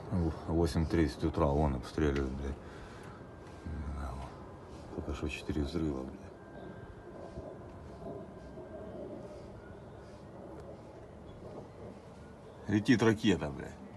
8:30 утра, он обстреливает, блядь. Только что 4 взрыва, блядь. Летит ракета, блядь.